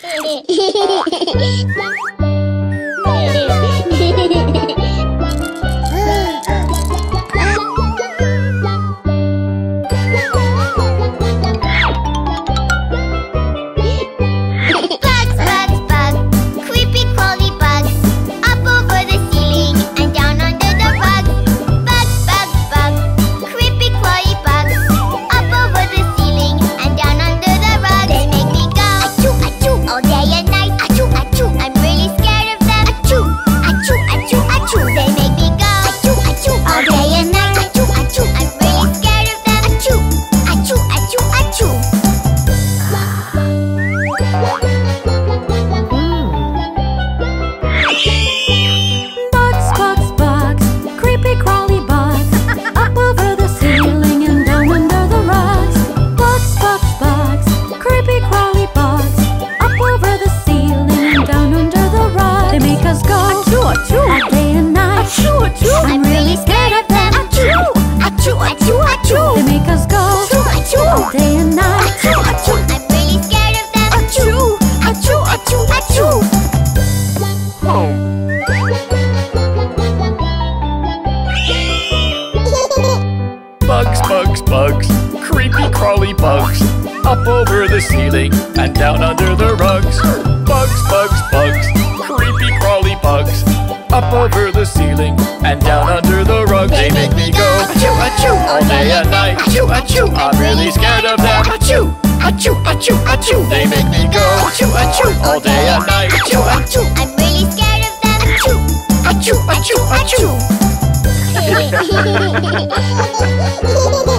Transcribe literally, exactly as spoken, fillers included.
Bugs, bugs, bugs, creepy crawly bugs, up over the ceiling and down under the rugs. Bugs, bugs, bugs, creepy crawly bugs, up over the ceiling and down under the rugs. They make me go achoo, achoo, all day and night. Achoo, achoo, I'm really scared of them. Achoo, achoo, achoo, achoo. They make me go achoo, achoo, all day and night. Achoo, achoo, I'm really scared of them. Achoo, achoo, achoo, achoo.